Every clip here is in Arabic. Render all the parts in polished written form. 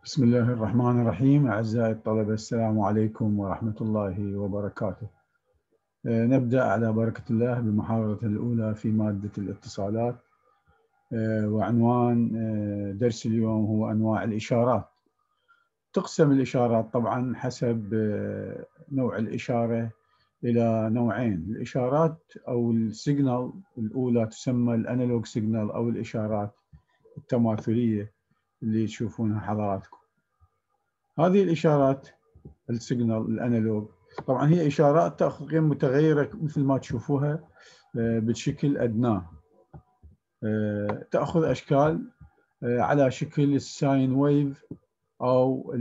بسم الله الرحمن الرحيم. أعزائي الطلبة، السلام عليكم ورحمة الله وبركاته. نبدأ على بركة الله بالمحاضرة الأولى في مادة الاتصالات، وعنوان درس اليوم هو أنواع الإشارات. تقسم الإشارات طبعا حسب نوع الإشارة إلى نوعين. الإشارات أو السيجنال الأولى تسمى الأنالوج سيجنال أو الإشارات التماثلية اللي تشوفونها حضراتكم. هذه الإشارات السيجنال الأنالوج طبعا هي إشارات تأخذ قيم متغيرة مثل ما تشوفوها بشكل أدناه، تأخذ أشكال على شكل الساين ويف أو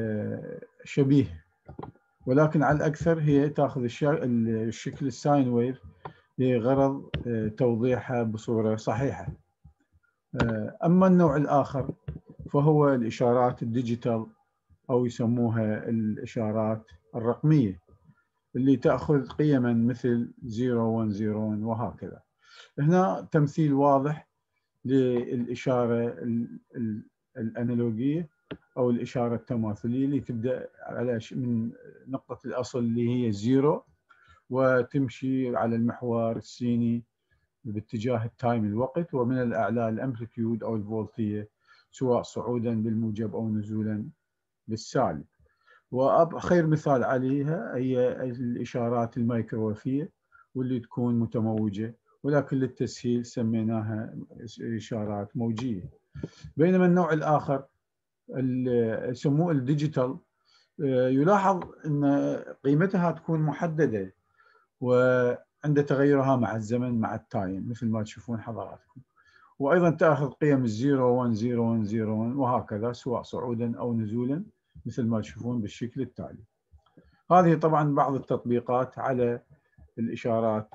الشبيه، ولكن على الأكثر هي تأخذ الشكل الساين ويف لغرض توضيحها بصورة صحيحة. أما النوع الآخر فهو الإشارات الديجيتال أو يسموها الإشارات الرقمية اللي تأخذ قيما مثل 010 وهكذا. هنا تمثيل واضح للإشارة الأنالوجية أو الإشارة التماثلية اللي تبدأ على من نقطة الأصل اللي هي 0 وتمشي على المحور السيني باتجاه التايم الوقت، ومن الأعلى الأمبليتيود أو الفولتية سواء صعودا بالموجب أو نزولا بالسالب. وخير مثال عليها هي الإشارات الميكروويفية واللي تكون متموجة، ولكن للتسهيل سميناها إشارات موجية. بينما النوع الآخر يسموه الديجيتال، يلاحظ أن قيمتها تكون محددة وعند تغيرها مع الزمن مع التايم مثل ما تشوفون حضراتكم، وأيضا تأخذ قيم 01010 وهكذا سواء صعودا أو نزولا مثل ما تشوفون بالشكل التالي. هذه طبعا بعض التطبيقات على الإشارات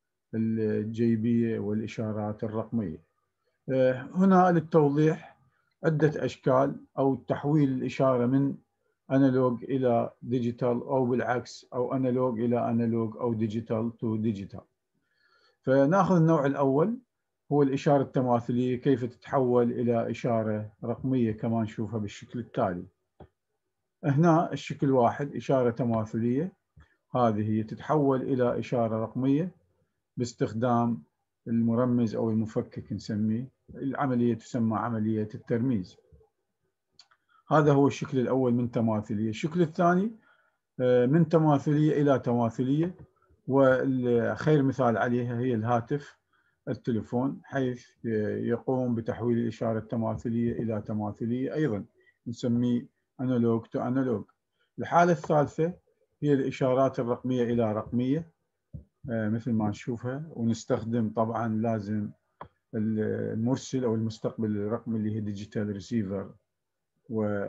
الجيبية والإشارات الرقمية. هنا للتوضيح عدة أشكال أو تحويل الإشارة من أنالوج إلى ديجيتال أو بالعكس، أو أنالوج إلى أنالوج أو ديجيتال تو ديجيتال. فنأخذ النوع الأول هو الإشارة التماثلية، كيف تتحول إلى إشارة رقمية كما نشوفها بالشكل التالي. هنا الشكل واحد إشارة تماثلية، هذه هي تتحول إلى إشارة رقمية باستخدام المرمز أو المفكك نسميه. العملية تسمى عملية الترميز. هذا هو الشكل الأول من تماثلية. الشكل الثاني من تماثلية إلى تماثلية، والخير مثال عليها هي الهاتف التليفون، حيث يقوم بتحويل الإشارة التماثلية إلى تماثلية أيضا نسميه أنالوج تو أنالوج. الحالة الثالثة هي الإشارات الرقمية إلى رقمية مثل ما نشوفها، ونستخدم طبعا لازم المرسل أو المستقبل الرقمي اللي هي ديجيتال ريسيفر و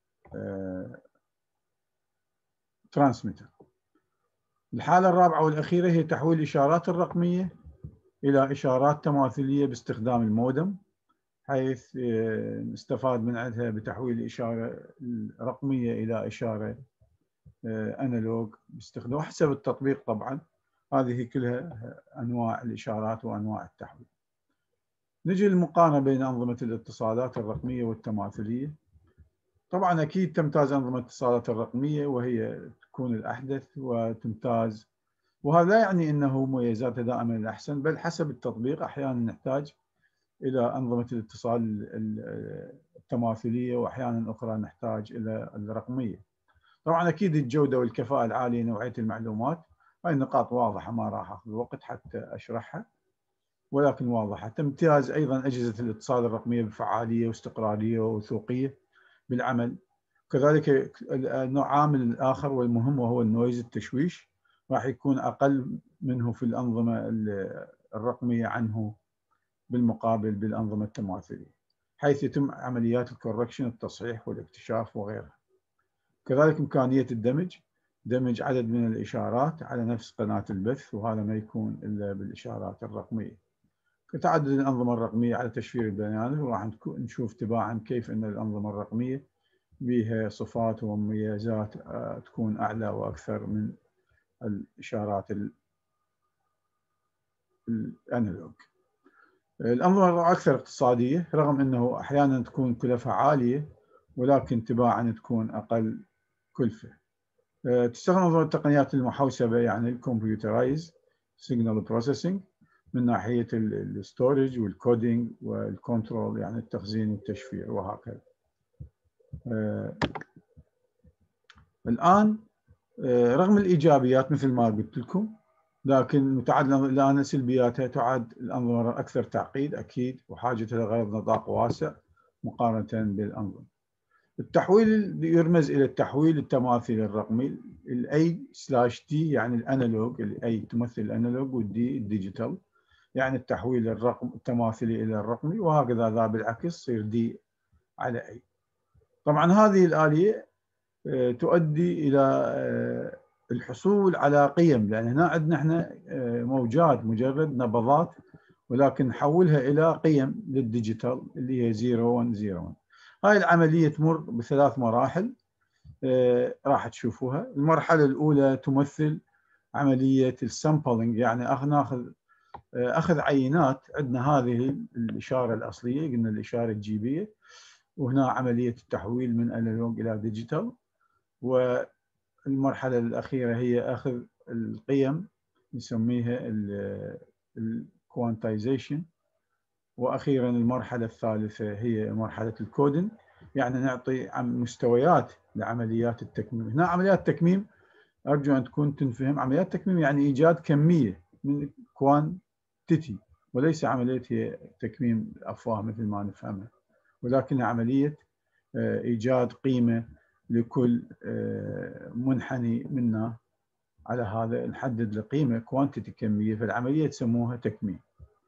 ترانسميتر. الحالة الرابعة والأخيرة هي تحويل الإشارات الرقمية إلى إشارات تماثلية باستخدام المودم، حيث نستفاد من عندها بتحويل الإشارة الرقمية إلى إشارة أنالوج باستخدام حسب التطبيق. طبعا هذه كلها أنواع الإشارات وأنواع التحويل. نجي للمقارنة بين أنظمة الاتصالات الرقمية والتماثلية. طبعا أكيد تمتاز أنظمة الاتصالات الرقمية وهي تكون الأحدث وتمتاز، وهذا لا يعني أنه مميزاتها دائما الأحسن، بل حسب التطبيق أحيانا نحتاج إلى أنظمة الاتصال التماثلية وأحيانا أخرى نحتاج إلى الرقمية. طبعا أكيد الجودة والكفاءة العالية، نوعية المعلومات، هاي النقاط واضحة ما راح أخذ وقت حتى أشرحها، ولكن واضحة. تمتاز أيضا أجهزة الاتصال الرقمية بفعالية واستقرارية ووثوقية بالعمل. كذلك النوع عامل الآخر والمهم وهو النويز، التشويش، راح يكون أقل منه في الأنظمة الرقمية عنه بالمقابل بالأنظمة التماثلية، حيث يتم عمليات الكوركشن، التصحيح والاكتشاف وغيرها. كذلك إمكانية دمج عدد من الإشارات على نفس قناة البث، وهذا ما يكون إلا بالإشارات الرقمية. كتعدد الأنظمة الرقمية على تشفير البيانات، وراح نشوف تباعا كيف أن الأنظمة الرقمية بها صفات ومميزات تكون أعلى وأكثر من الإشارات الأنالوج. الأنظمة أكثر اقتصادية رغم أنه أحيانا تكون كلفها عالية، ولكن تباعا تكون أقل كلفة. تستخدم تقنيات المحوسبة يعني الكمبيوترايز سيجنال بروسيسنج من ناحية الستورج والكودينج والكنترول يعني التخزين والتشفير وهكذا. الآن رغم الإيجابيات مثل ما قلت لكم، لكن تعد الآن سلبياتها تعد الأنظمة أكثر تعقيد أكيد وحاجة إلى غرض نطاق واسع مقارنة بالأنظمة. التحويل يرمز إلى التحويل التماثيلي الرقمي الA/D يعني الأنالوج، الA تمثل الأنالوج والدي الديجيتال يعني التحويل التماثيلي إلى الرقمي، وهكذا ذا بالعكس يصير D على A. طبعا هذه الآلية تؤدي إلى الحصول على قيم، لأن هنا عندنا احنا موجات مجرد نبضات، ولكن نحولها إلى قيم للديجيتال اللي هي 0101. هاي العملية تمر بثلاث مراحل راح تشوفوها. المرحلة الأولى تمثل عملية السامبلينج، يعني أخذ عينات. عندنا هذه الإشارة الأصلية قلنا الإشارة الجيبية، وهنا عملية التحويل من أنالوج إلى ديجيتال. والمرحلة الأخيرة هي أخذ القيم نسميها الكوانتايزيشن. وأخيرا المرحلة الثالثة هي مرحلة الكودين، يعني نعطي عن مستويات لعمليات التكميم. هنا عمليات التكميم أرجو أن تكون تنفهم. عمليات التكميم يعني إيجاد كمية من كوانتيتي، وليس عملية هي تكميم الأفواه مثل ما نفهمها، ولكن عملية إيجاد قيمة لكل منحني منا. على هذا نحدد القيمة كوانتيتي كمية، فالعملية تسموها تكميم.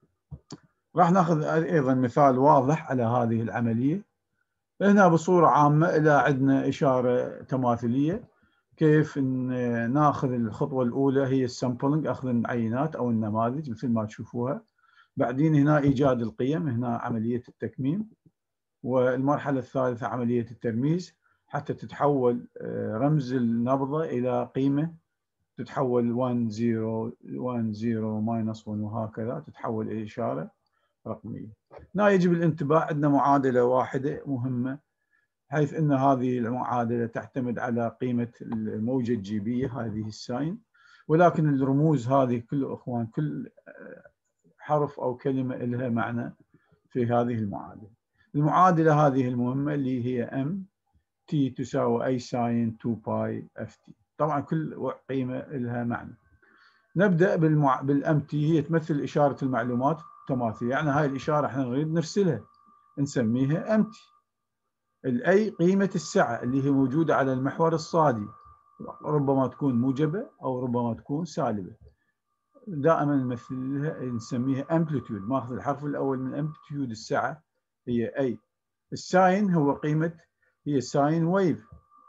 راح ناخذ أيضا مثال واضح على هذه العملية. هنا بصورة عامة إذا عندنا إشارة تماثلية كيف ناخذ الخطوة الأولى هي السامبلينج، أخذ العينات أو النماذج مثل ما تشوفوها. بعدين هنا إيجاد القيم، هنا عملية التكميم. والمرحلة الثالثة عملية الترميز حتى تتحول رمز النبضة إلى قيمة، تتحول 1 0 1 0 -1 وهكذا تتحول إلى إشارة رقمية. هنا يجب الانتباه، عندنا معادلة واحدة مهمة، حيث أن هذه المعادلة تعتمد على قيمة الموجة الجيبية هذه الساين، ولكن الرموز هذه كل حرف أو كلمة لها معنى في هذه المعادلة. المعادلة هذه المهمة اللي هي M T تساوي A ساين 2 باي FT. طبعا كل قيمة لها معنى. نبدأ بالام تي، هي تمثل إشارة المعلومات التماثيل، يعني هاي الإشارة احنا نريد نرسلها نسميها ام تي. الاي قيمة السعة اللي هي موجودة على المحور الصادي، ربما تكون موجبة أو ربما تكون سالبة. دائما نمثلها نسميها امبليتيود، ماخذ الحرف الأول من امبليتيود السعة هي اي. الساين هو قيمة، هي ساين ويف،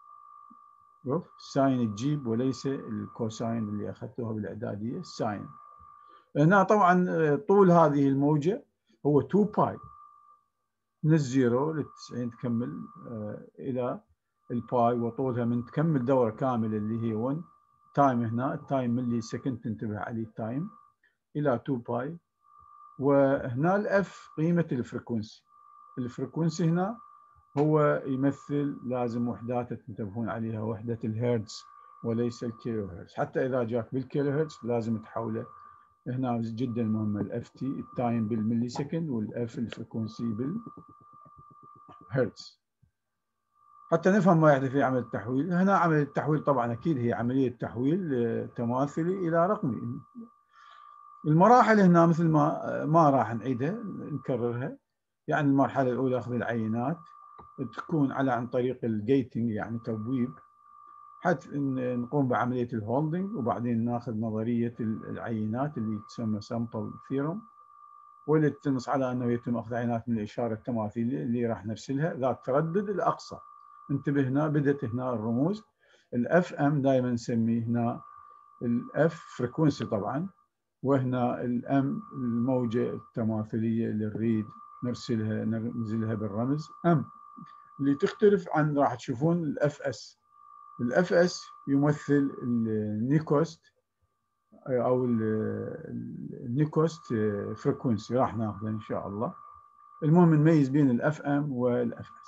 ساين الجيب وليس الكوساين اللي أخذتوها بالإعدادية. الساين هنا طبعا طول هذه الموجة هو 2 باي، من الزيرو لل90 تكمل إلى الباي، وطولها من تكمل دورة كاملة اللي هي 1 تايم، هنا التايم ملي سكند تنتبه عليه التايم، إلى 2 باي. وهنا الأف قيمة الفريكونسي. الفريكونسي هنا هو يمثل، لازم وحداته تنتبهون عليها، وحدة الهرتز وليس الكيلو هرتز. حتى إذا جاك بالكيلو هرتز لازم تحوله. هنا جدا مهمة الاف تي، التايم بالملي سكند، والاف الفريكونسي بالهرتز، حتى نفهم ما يحدث في عمل التحويل. هنا عمل التحويل طبعا أكيد هي عملية تحويل تماثلي إلى رقمي. المراحل هنا مثل ما راح نعيدها نكررها. يعني المرحلة الأولى أخذ العينات، تكون عن طريق الجيتنج يعني تبويب، حتى نقوم بعملية الهولدنج، وبعدين ناخذ نظرية العينات اللي تسمى سامبل ثيورم، واللي تنص على أنه يتم أخذ عينات من الإشارة التماثيلية اللي راح نرسلها ذات تردد الأقصى. انتبه هنا بدت هنا الرموز. الاف ام دائما نسميه هنا الاف فريكونسي طبعا، وهنا الام الموجة التماثيلية اللي نريد نرسلها ننزلها بالرمز ام، اللي تختلف عن راح تشوفون الاف اس. الاف اس يمثل النيكوست او النيكوست فريكونسي، راح ناخذه ان شاء الله. المهم نميز بين الاف ام والاف اس.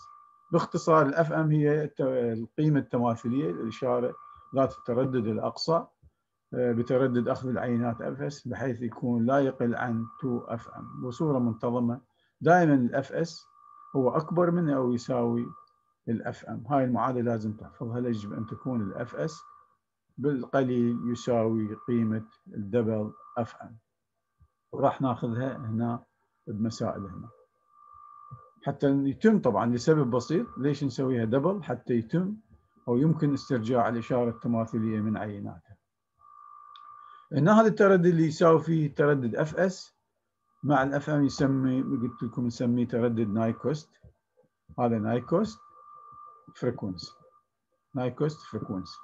باختصار الاف ام هي القيمة التماثلية للإشارة ذات التردد الأقصى بتردد أخذ العينات FS بحيث يكون لا يقل عن 2 FM بصورة منتظمة. دائما الاف اس هو أكبر من أو يساوي الاف ام. هاي المعادلة لازم تحفظها. يجب أن تكون الاف اس بالقليل يساوي قيمة الدبل اف ام، وراح ناخذها هنا بمسائل هنا حتى يتم طبعا لسبب بسيط. ليش نسويها دبل؟ حتى يتم أو يمكن استرجاع الإشارة التماثلية من عيناتها. هنا هذا التردد اللي يساوي فيه تردد اف اس مع الاف ام يسمي، قلت لكم نسميه تردد نايكوست. هذا نايكوست فريكونسي، نايكوست فريكونسي.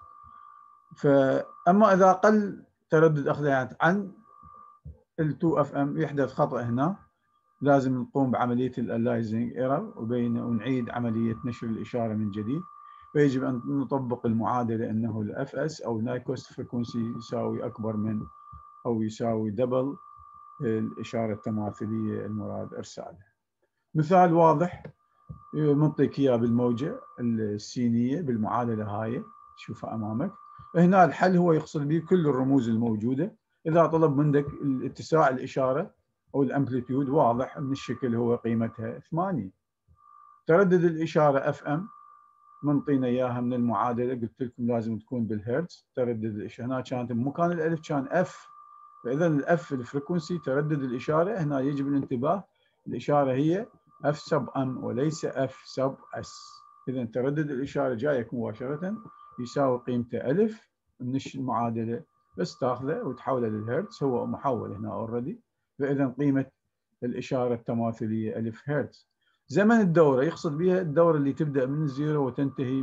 فاما اذا قل تردد اخذ العينات عن ال 2 اف ام يحدث خطأ هنا، لازم نقوم بعملية الاليزنج ايرور ونعيد عملية نشر الإشارة من جديد. فيجب أن نطبق المعادلة أنه الاف اس أو نايكوست فريكونسي يساوي أكبر من أو يساوي دبل الإشارة التماثلية المراد إرسالها. مثال واضح منطيك إياه بالموجة السينية بالمعادلة هاي تشوفها أمامك. هنا الحل هو يقصد به كل الرموز الموجودة. إذا طلب منك اتساع الإشارة أو الأمبليتيود واضح من الشكل هو قيمتها 8. تردد الإشارة اف ام منطينا إياها من المعادلة، قلت لكم لازم تكون بالهرتز. تردد الإشارة هنا كانت بمكان الألف كان اف، فإذا الاف الفريكونسي تردد الإشارة. هنا يجب الانتباه، الإشارة هي اف سب ام وليس اف سب اس. إذا تردد الإشارة جايك مباشرة يساوي قيمته ألف من المعادلة، بس تاخذه وتحوله للهرتز، هو محول هنا اوريدي. فإذا قيمة الإشارة التماثلية ألف هرتز. زمن الدورة يقصد بها الدورة اللي تبدأ من الزيرو وتنتهي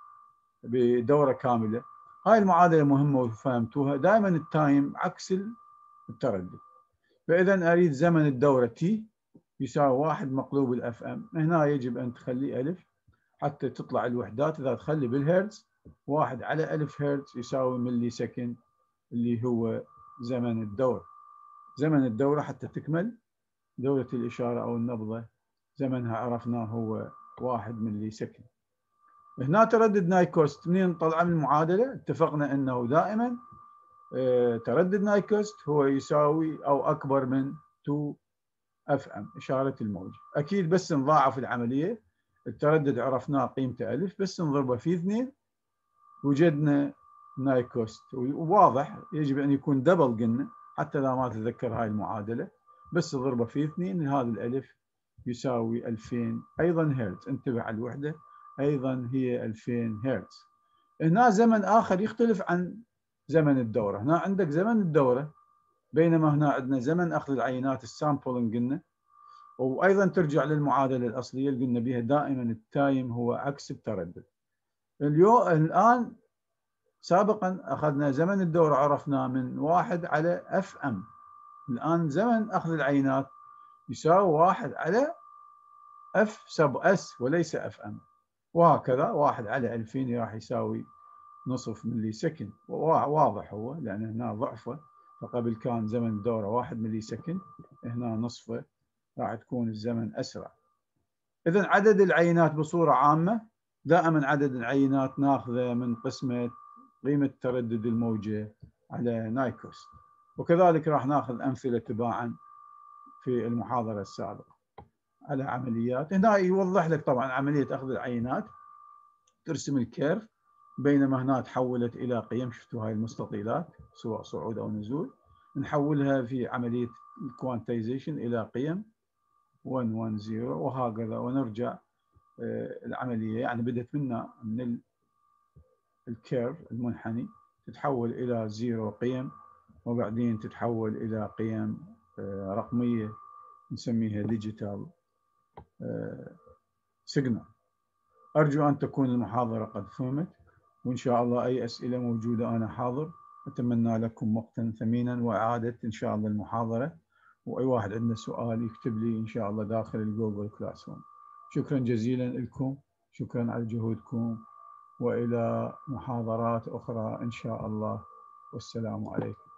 بدورة كاملة. هاي المعادلة مهمة وفهمتوها. دائما التايم عكس التردد. فإذا أريد زمن الدورة تي يساوي 1 مقلوب الاف ام. هنا يجب أن تخلي ألف حتى تطلع الوحدات. إذا تخلي بالهرتز 1 على 1000 هرتز يساوي ملي سكند اللي هو زمن الدورة. زمن الدورة حتى تكمل دورة الإشارة أو النبضة زمنها عرفناه هو 1 ملي سكند. هنا تردد نايكوست منين طلع من المعادلة؟ اتفقنا أنه دائما تردد نايكوست هو يساوي أو أكبر من 2 اف ام إشارة الموجة. أكيد بس نضاعف العملية. التردد عرفناه قيمته ألف، بس نضربه في 2 وجدنا نايكوست. وواضح يجب أن يكون دبل قلنا حتى لا ما تتذكر هاي المعادلة، بس نضربه في 2 هذا الألف يساوي 2000 أيضا هرتز. انتبه على الوحدة أيضا هي 2000 هرتز. هنا زمن آخر يختلف عن زمن الدورة. هنا عندك زمن الدورة، بينما هنا عندنا زمن أخذ العينات السامبلنج قلنا. وأيضا ترجع للمعادلة الأصلية اللي قلنا بها دائما التايم هو عكس التردد. الآن سابقا أخذنا زمن الدورة عرفناه من 1 على اف ام. الآن زمن أخذ العينات يساوي 1 على اف سب اس وليس اف ام، وهكذا 1 على 2000 راح يساوي نصف ملي سكند. واضح هو لأن هنا ضعفه، فقبل كان زمن الدورة 1 ملي سكند، هنا نصفه راح تكون الزمن أسرع. إذن عدد العينات بصورة عامة دائما عدد العينات ناخذه من قسمة قيمة تردد الموجة على نايكوست. وكذلك راح ناخذ أمثلة تباعا في المحاضرة السابقة على عمليات. هنا يوضح لك طبعا عملية أخذ العينات، ترسم الكيرف، بينما هنا تحولت إلى قيم. شفتوا هاي المستطيلات سواء صعود أو نزول، نحولها في عملية الكوانتايزيشن إلى قيم 110 وهكذا، ونرجع العملية يعني بدأت من الكيرف المنحني تتحول إلى 0 قيم، وبعدين تتحول إلى قيم رقمية نسميها ديجيتال سيجنال. أرجو أن تكون المحاضرة قد فهمت، وإن شاء الله أي أسئلة موجودة أنا حاضر. أتمنى لكم وقتا ثمينا وإعادة إن شاء الله المحاضرة، وأي واحد عنده سؤال يكتب لي إن شاء الله داخل الجوجل كلاس روم. شكرا جزيلا لكم، شكرا على جهودكم، وإلى محاضرات أخرى إن شاء الله، والسلام عليكم.